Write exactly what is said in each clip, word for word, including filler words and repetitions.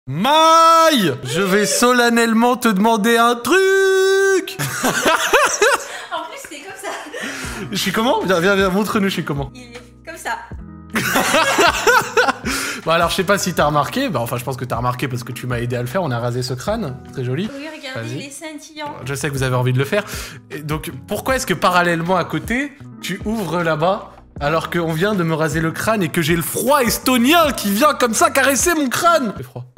Maï, je vais solennellement te demander un truc. En plus, c'est comme ça. Je suis comment? Viens, viens, viens, montre-nous, je suis comment? Il est comme ça. Bon alors je sais pas si t'as remarqué, bah enfin je pense que t'as remarqué parce que tu m'as aidé à le faire, on a rasé ce crâne, très joli. Oui, regardez les scintillants. Je sais que vous avez envie de le faire. Et donc pourquoi est-ce que parallèlement à côté, tu ouvres là-bas alors qu'on vient de me raser le crâne et que j'ai le froid estonien qui vient comme ça caresser mon crâne? C'est froid.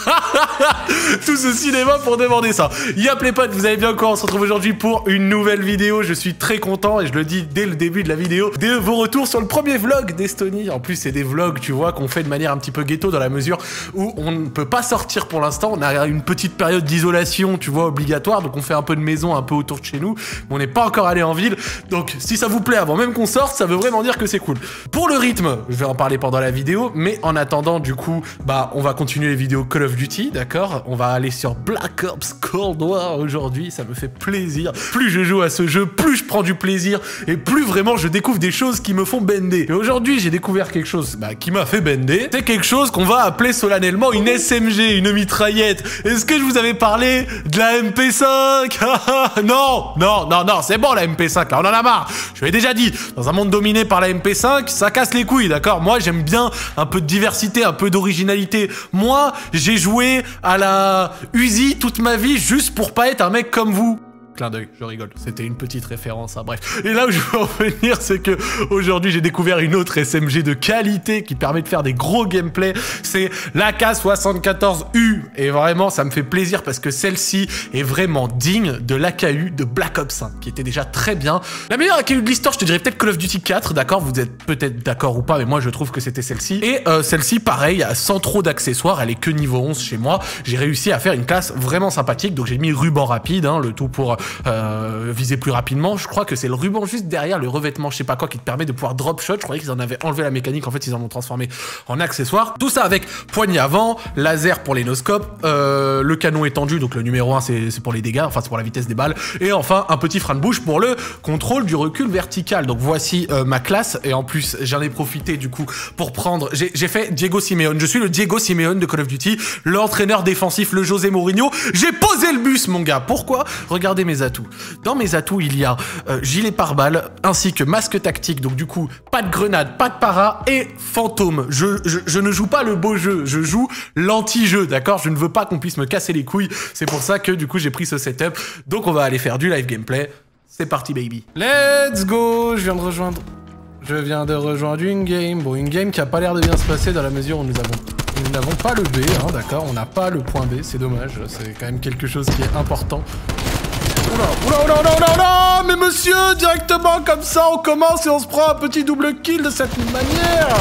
Tout ce cinéma pour demander ça. Yap les potes, vous allez bien quoi? On se retrouve aujourd'hui pour une nouvelle vidéo. Je suis très content et je le dis dès le début de la vidéo de vos retours sur le premier vlog d'Estonie. En plus c'est des vlogs, tu vois, qu'on fait de manière un petit peu ghetto dans la mesure où on ne peut pas sortir pour l'instant. On a une petite période d'isolation, tu vois, obligatoire. Donc on fait un peu de maison un peu autour de chez nous. Mais on n'est pas encore allé en ville. Donc si ça vous plaît avant même qu'on sorte, ça veut vraiment dire que c'est cool. Pour le rythme, je vais en parler pendant la vidéo. Mais en attendant, du coup, bah on va continuer les vidéos Call of Duty, d'accord? On va aller sur Black Ops Cold War aujourd'hui, ça me fait plaisir. Plus je joue à ce jeu, plus je prends du plaisir et plus vraiment je découvre des choses qui me font bender. Et aujourd'hui, j'ai découvert quelque chose bah, qui m'a fait bender. C'est quelque chose qu'on va appeler solennellement une S M G, une mitraillette. Est-ce que je vous avais parlé de la M P cinq? Non, non, non, non, c'est bon la M P cinq, là, on en a marre. Je l'ai déjà dit, dans un monde dominé par la M P cinq, ça casse les couilles, d'accord? Moi, j'aime bien un peu de diversité, un peu d'originalité. Moi, j'ai joué à la Uzi toute ma vie juste pour pas être un mec comme vous. Clin d'œil, je rigole, c'était une petite référence, hein, bref. Et là où je veux en venir, c'est que aujourd'hui j'ai découvert une autre S M G de qualité qui permet de faire des gros gameplays, c'est l'A K soixante-quatorze U. Et vraiment, ça me fait plaisir parce que celle-ci est vraiment digne de l'A K U de Black Ops cinq, qui était déjà très bien. La meilleure A K U de l'histoire, je te dirais peut-être Call of Duty quatre, d'accord? Vous êtes peut-être d'accord ou pas, mais moi je trouve que c'était celle-ci. Et euh, celle-ci, pareil, sans trop d'accessoires, elle est que niveau onze chez moi. J'ai réussi à faire une classe vraiment sympathique, donc j'ai mis ruban rapide, hein, le tout pour Euh, viser plus rapidement. Je crois que c'est le ruban juste derrière le revêtement, je sais pas quoi, qui te permet de pouvoir drop shot. Je croyais qu'ils en avaient enlevé la mécanique, en fait ils en ont transformé en accessoire. Tout ça avec poignée avant, laser pour les no-scopes, euh, le canon étendu, donc le numéro un c'est pour les dégâts, enfin c'est pour la vitesse des balles, et enfin un petit frein de bouche pour le contrôle du recul vertical. Donc voici euh, ma classe, et en plus j'en ai profité du coup pour prendre, j'ai fait Diego Simeone, je suis le Diego Simeone de Call of Duty, l'entraîneur défensif, le José Mourinho. J'ai posé le bus mon gars, pourquoi? Regardez mes atouts. Dans mes atouts, il y a euh, gilet pare-balles ainsi que masque tactique. Donc du coup, pas de grenade, pas de para et fantôme. Je, je, je ne joue pas le beau jeu, je joue l'anti-jeu, d'accord? Je ne veux pas qu'on puisse me casser les couilles. C'est pour ça que du coup, j'ai pris ce setup. Donc on va aller faire du live gameplay. C'est parti, baby. Let's go! Je viens de rejoindre... Je viens de rejoindre une game. Bon, une game qui a pas l'air de bien se passer dans la mesure où nous avons... Nous n'avons pas le B, hein, d'accord? On n'a pas le point B, c'est dommage. C'est quand même quelque chose qui est important. Oula, oula, oula, oula, oula, oula, mais monsieur, directement comme ça, on commence et on se prend un petit double kill de cette manière.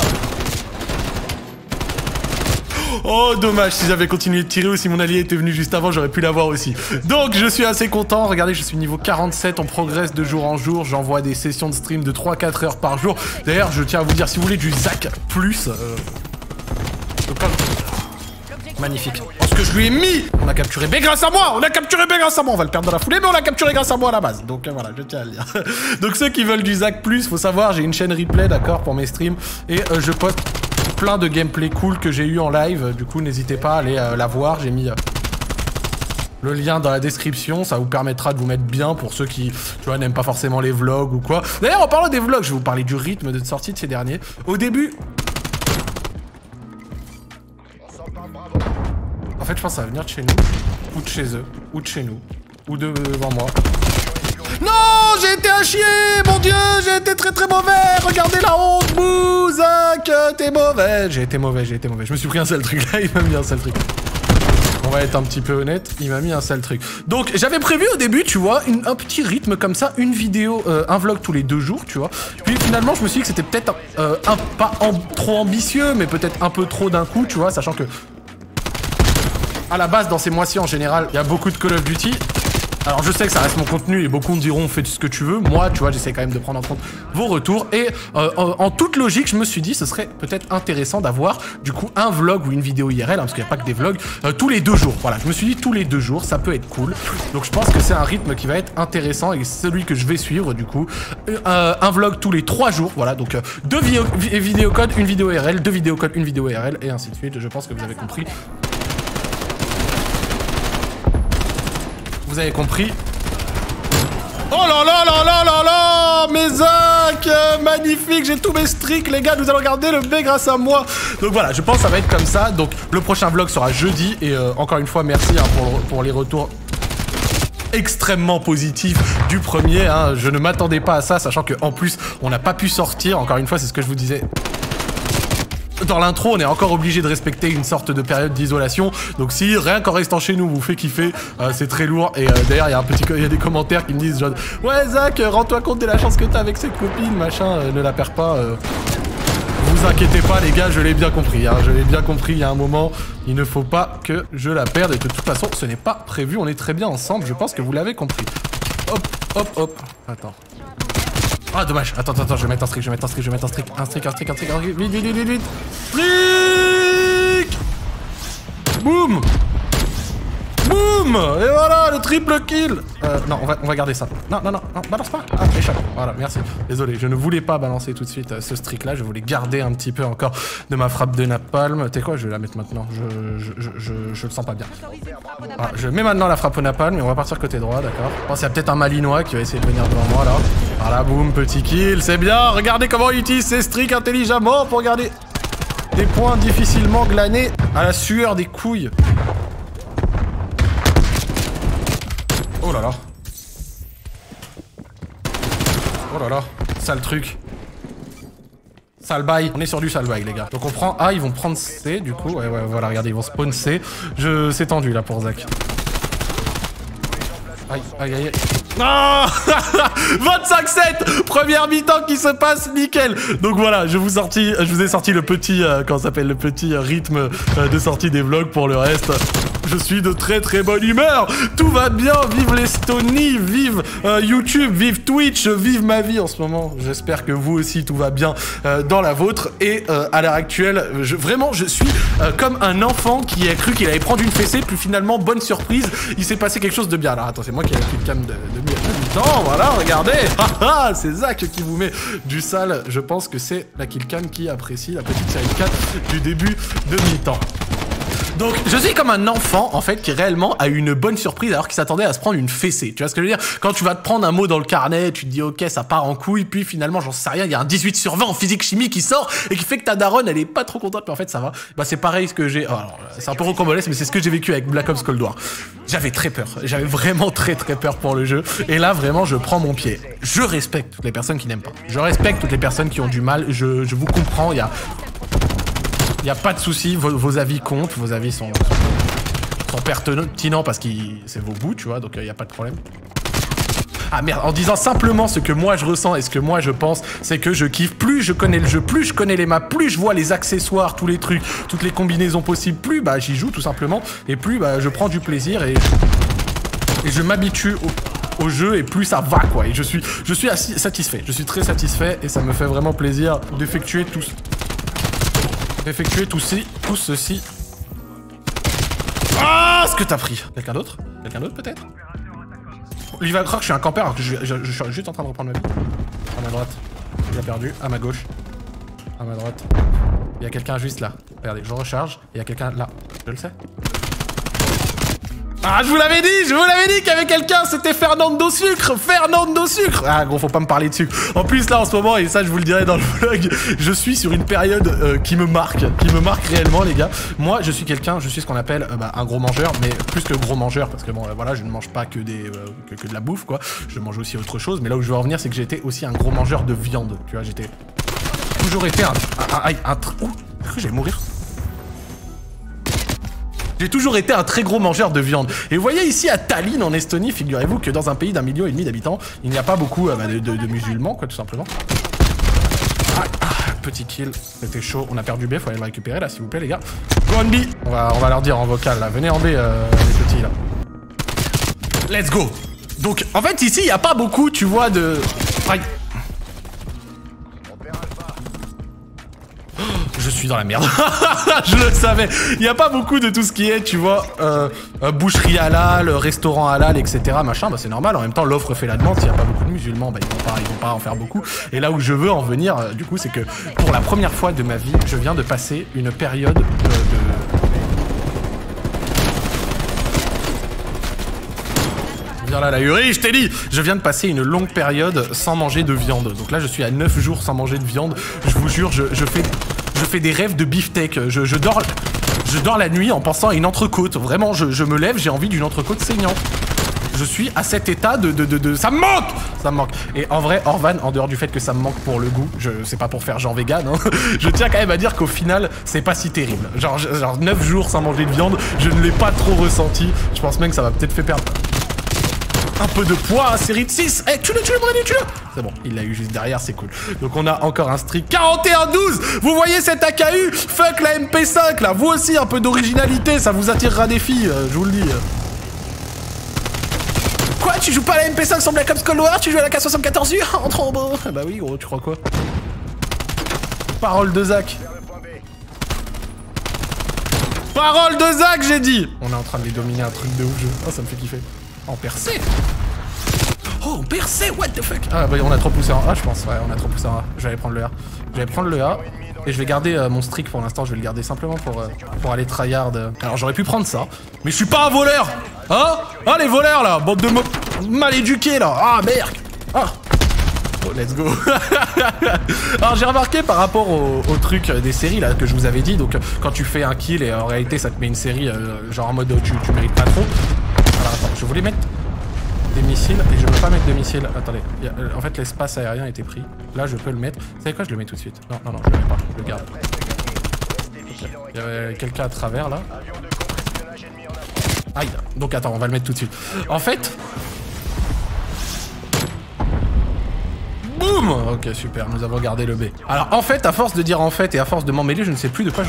Oh, dommage, si j'avais continué de tirer ou si mon allié était venu juste avant, j'aurais pu l'avoir aussi. Donc, je suis assez content. Regardez, je suis niveau quarante-sept, on progresse de jour en jour. J'envoie des sessions de stream de trois à quatre heures par jour. D'ailleurs, je tiens à vous dire, si vous voulez du Zach plus... Euh... Magnifique. Parce que je lui ai mis. On a capturé B grâce à moi. On a capturé B grâce à moi. On va le perdre dans la foulée, mais on l'a capturé grâce à moi à la base. Donc euh, voilà, je tiens à le dire. Donc ceux qui veulent du Zach plus, faut savoir, j'ai une chaîne replay, d'accord, pour mes streams. Et euh, je poste plein de gameplay cool que j'ai eu en live. Du coup, n'hésitez pas à aller euh, la voir. J'ai mis... Euh, le lien dans la description, ça vous permettra de vous mettre bien pour ceux qui, tu vois, n'aiment pas forcément les vlogs ou quoi. D'ailleurs, en parlant des vlogs, je vais vous parler du rythme de sortie de ces derniers. Au début... En fait, je pense que ça va venir de chez nous, ou de chez eux, ou de chez nous, ou de devant moi. Non, j'ai été un chier, mon dieu, j'ai été très très mauvais. Regardez la honte, Bouzac, t'es mauvais. J'ai été mauvais, j'ai été mauvais. Je me suis pris un sale truc là, il m'a mis un sale truc. On va être un petit peu honnête, il m'a mis un sale truc. Donc, j'avais prévu au début, tu vois, une, un petit rythme comme ça, une vidéo, euh, un vlog tous les deux jours, tu vois. Puis finalement, je me suis dit que c'était peut-être euh, un pas en, trop ambitieux, mais peut-être un peu trop d'un coup, tu vois, sachant que à la base, dans ces mois-ci, en général, il y a beaucoup de Call of Duty. Alors, je sais que ça reste mon contenu et beaucoup me diront, fais ce que tu veux. Moi, tu vois, j'essaie quand même de prendre en compte vos retours. Et euh, en, en toute logique, je me suis dit, ce serait peut-être intéressant d'avoir, du coup, un vlog ou une vidéo I R L, hein, parce qu'il n'y a pas que des vlogs, euh, tous les deux jours. Voilà, je me suis dit, tous les deux jours, ça peut être cool. Donc, je pense que c'est un rythme qui va être intéressant et celui que je vais suivre, du coup. Euh, un vlog tous les trois jours. Voilà, donc euh, deux vidéos vidéo codes, une vidéo I R L, deux vidéos codes, une vidéo I R L, et ainsi de suite. Je pense que vous avez compris. Vous avez compris. Oh là là là là là là, mes Zach, euh, magnifique, j'ai tous mes streaks, les gars, nous allons garder le B grâce à moi. Donc voilà, je pense que ça va être comme ça. Donc le prochain vlog sera jeudi. Et euh, encore une fois, merci hein, pour, pour les retours extrêmement positifs du premier. Hein. Je ne m'attendais pas à ça, sachant qu'en plus, on n'a pas pu sortir. Encore une fois, c'est ce que je vous disais. Dans l'intro, on est encore obligé de respecter une sorte de période d'isolation. Donc si rien qu'en restant chez nous vous fait kiffer, euh, c'est très lourd. Et euh, d'ailleurs, il y a un petit, il y a des commentaires qui me disent genre, ouais Zach, rends-toi compte de la chance que t'as avec ses copines, machin, euh, ne la perds pas. Euh. Vous inquiétez pas les gars, je l'ai bien compris. Hein, je l'ai bien compris. Il y a un moment, il ne faut pas que je la perde. Et de toute façon, ce n'est pas prévu. On est très bien ensemble. Je pense que vous l'avez compris. Hop, hop, hop. Attends. Ah dommage, attends, attends, je vais mettre un streak, je vais mettre un streak, je vais mettre un streak, un streak, un streak, un streak, un streak, vite, vite, vite, vite, vite, streak. Boum. Boum. Et voilà, le triple kill. Euh, non, on va, on va garder ça. Non, non, non, non, balance pas. Ah, échappe. Voilà, merci. Désolé, je ne voulais pas balancer tout de suite euh, ce streak là, je voulais garder un petit peu encore de ma frappe de napalm. T'es quoi, je vais la mettre maintenant, je, je, je, je, je le sens pas bien. Ah, je mets maintenant la frappe au napalm et on va partir côté droit, d'accord. Je pense qu'il y a peut-être un malinois qui va essayer de venir devant moi là. Voilà, boum, petit kill, c'est bien. Regardez comment il utilise ses streaks intelligemment pour garder des points difficilement glanés à la sueur des couilles. Oh là là. Oh là là. Sale truc. Sale bail. On est sur du sale bail, les gars. Donc on prend A, ils vont prendre C, du coup. Ouais, ouais, voilà, regardez, ils vont spawn C. Je... C'est tendu, là, pour Zach. Aïe, aïe, aïe. Non. vingt-cinq sept. Première mi-temps qui se passe nickel. Donc voilà, je vous, sorti, je vous ai sorti le petit, euh, comment ça s'appelle, le petit euh, rythme euh, de sortie des vlogs. Pour le reste, je suis de très très bonne humeur. Tout va bien, vive l'Estonie, vive euh, YouTube, vive Twitch, vive ma vie en ce moment. J'espère que vous aussi, tout va bien euh, dans la vôtre. Et euh, à l'heure actuelle, je, vraiment, je suis euh, comme un enfant qui a cru qu'il allait prendre une fessée. Puis finalement, bonne surprise, il s'est passé quelque chose de bien. Alors attends, c'est moi qui ai la webcam de, de mi-temps, voilà, regardez. C'est Zach qui vous met du sale. Je pense que c'est la killcam qui apprécie la petite série quatre du début de mi-temps. Donc, je suis comme un enfant, en fait, qui réellement a eu une bonne surprise alors qu'il s'attendait à se prendre une fessée. Tu vois ce que je veux dire? Quand tu vas te prendre un mot dans le carnet, tu te dis, ok, ça part en couille, puis finalement, j'en sais rien, il y a un dix-huit sur vingt en physique-chimie qui sort et qui fait que ta daronne, elle est pas trop contente, mais en fait, ça va. Bah, c'est pareil ce que j'ai... Oh, c'est un peu rocambolesque, mais c'est ce que j'ai vécu avec Black Ops Cold War. J'avais très peur. J'avais vraiment très très peur pour le jeu. Et là, vraiment, je prends mon pied. Je respecte toutes les personnes qui n'aiment pas. Je respecte toutes les personnes qui ont du mal. Je, je vous comprends, il y a... Il n'y a pas de souci, vos, vos avis comptent, vos avis sont, sont pertinents parce que c'est vos goûts, tu vois, donc il euh, n'y a pas de problème. Ah merde, en disant simplement ce que moi je ressens et ce que moi je pense, c'est que je kiffe. Plus je connais le jeu, plus je connais les maps, plus je vois les accessoires, tous les trucs, toutes les combinaisons possibles, plus bah j'y joue tout simplement, et plus bah je prends du plaisir et, et je m'habitue au, au jeu et plus ça va quoi. Et je suis, je suis assis, satisfait, je suis très satisfait et ça me fait vraiment plaisir d'effectuer tout Effectuer tout, ci, tout ceci. Ah, ce que t'as pris. Quelqu'un d'autre? Quelqu'un d'autre peut-être? Il va croire que je suis un campeur alors que je, je, je suis juste en train de reprendre ma vie. À ma droite. Il a perdu. À ma gauche. À ma droite. Il y a quelqu'un juste là. Regardez, je recharge. Et il y a quelqu'un là. Je le sais. Ah, je vous l'avais dit, je vous l'avais dit qu'il y avait quelqu'un, c'était Fernando Sucre, Fernando Sucre. Ah gros, faut pas me parler de sucre. En plus là en ce moment, et ça je vous le dirai dans le vlog, je suis sur une période euh, qui me marque, qui me marque réellement les gars. Moi je suis quelqu'un, je suis ce qu'on appelle euh, bah, un gros mangeur, mais plus que gros mangeur, parce que bon euh, voilà, je ne mange pas que, des, euh, que, que de la bouffe quoi, je mange aussi autre chose, mais là où je veux en venir c'est que j'étais aussi un gros mangeur de viande, tu vois, j'étais toujours été un... un, un, un, un ouh, j'allais mourir. J'ai toujours été un très gros mangeur de viande. Et vous voyez ici à Tallinn en Estonie, figurez-vous que dans un pays d'un million et demi d'habitants, il n'y a pas beaucoup euh, bah, de, de, de musulmans, quoi, tout simplement. Ah, ah, petit kill, c'était chaud. On a perdu B, faut aller le récupérer là, s'il vous plaît, les gars. Go on B. On va, on va leur dire en vocal là. Venez en B, euh, les petits là. Let's go. Donc, en fait, ici, il n'y a pas beaucoup, tu vois, de... Aïe. Je suis dans la merde. Je le savais. Il n'y a pas beaucoup de tout ce qui est, tu vois, euh, euh, boucherie halal, restaurant halal, et cetera. Machin, bah c'est normal. En même temps, l'offre fait la demande. S'il n'y a pas beaucoup de musulmans, bah ils vont pas, ils vont pas en faire beaucoup. Et là où je veux en venir, euh, du coup, c'est que pour la première fois de ma vie, je viens de passer une période euh, de... Viens là, la Uri, je t'ai dit. Je viens de passer une longue période sans manger de viande. Donc là, je suis à neuf jours sans manger de viande. Je vous jure, je, je fais, je fais des rêves de beefsteak. Je, je dors, je dors la nuit en pensant à une entrecôte. Vraiment, je, je me lève, j'ai envie d'une entrecôte saignante. Je suis à cet état de, de, de, de... Ça me manque. Ça me manque. Et en vrai, Orvan, en dehors du fait que ça me manque pour le goût, je c'est pas pour faire genre vegan, hein, je tiens quand même à dire qu'au final, c'est pas si terrible. Genre, genre neuf jours sans manger de viande, je ne l'ai pas trop ressenti. Je pense même que ça va peut-être faire perdre un peu de poids à série de six. Eh, tue-le, tue-le, Brady, tue-le. C'est bon, il l'a eu juste derrière, c'est cool. Donc on a encore un streak quarante et un douze. Vous voyez cette A K U? Fuck la M P cinq, là. Vous aussi, un peu d'originalité, ça vous attirera des filles, euh, je vous le dis. Quoi, tu joues pas à la M P cinq sans Black Ops Cold War, tu joues à la K soixante-quatorze U en trombo. Bah oui gros, tu crois quoi? Parole de Zach. Parole de Zach, j'ai dit. On est en train de les dominer, un truc de ouf. Je... Oh, ça me fait kiffer. En percé. Oh, en percé, what the fuck. Ah bah on a trop poussé en A, je pense. Ouais, on a trop poussé en A. Je vais aller prendre le A. Je vais prendre le A. Et je vais garder euh, mon streak pour l'instant, je vais le garder simplement pour, euh, pour aller tryhard. Alors j'aurais pu prendre ça, mais je suis pas un voleur. Hein? Ah les voleurs là, bande de mo mal éduqués là. Ah merde. Ah. Oh let's go. Alors j'ai remarqué par rapport au, au truc des séries là que je vous avais dit, donc quand tu fais un kill et en réalité ça te met une série euh, genre en mode tu, tu mérites pas trop. Alors attends, je voulais mettre des missiles et je peux pas mettre de missiles. Attendez, y a, euh, en fait l'espace aérien était pris. Là je peux le mettre. Vous savez quoi, je le mets tout de suite. Non, non, non, je le mets pas, je le garde. Okay. Il y avait quelqu'un à travers là. Aïe, donc attends, on va le mettre tout de suite. En fait... Boum. Ok, super, nous avons gardé le B. Alors en fait, à force de dire en fait et à force de m'emmêler, je ne sais plus de quoi je...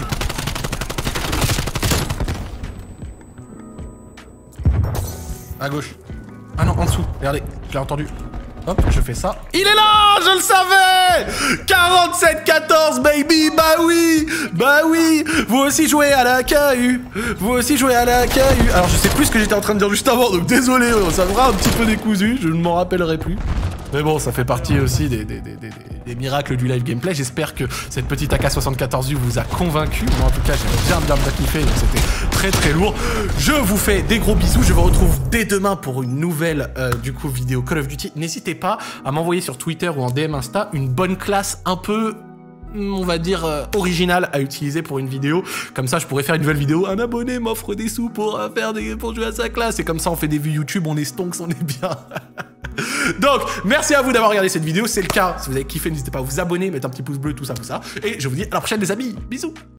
À gauche. Ah non, en dessous. Regardez, je l'ai entendu. Hop, je fais ça. Il est là, je le savais. Quarante-sept quatorze, baby. Bah oui, bah oui. Vous aussi jouez à la K U. Vous aussi jouez à la K U. Alors je sais plus ce que j'étais en train de dire juste avant, donc désolé, ça sera un petit peu décousu, je ne m'en rappellerai plus. Mais bon, ça fait partie aussi des, des, des, des, des miracles du live gameplay. J'espère que cette petite A K soixante-quatorze U vous a convaincu. Moi, en tout cas, j'ai bien, bien, bien kiffé. Donc, c'était très, très lourd. Je vous fais des gros bisous. Je vous retrouve dès demain pour une nouvelle, euh, du coup, vidéo Call of Duty. N'hésitez pas à m'envoyer sur Twitter ou en D M Insta une bonne classe un peu... on va dire euh, original à utiliser pour une vidéo. Comme ça, je pourrais faire une nouvelle vidéo. Un abonné m'offre des sous pour euh, faire des pour jouer à sa classe. Et comme ça, on fait des vues YouTube, on est stonks, on est bien. Donc, merci à vous d'avoir regardé cette vidéo. C'est le cas. Si vous avez kiffé, n'hésitez pas à vous abonner, mettre un petit pouce bleu, tout ça, tout ça. Et je vous dis à la prochaine, les amis. Bisous.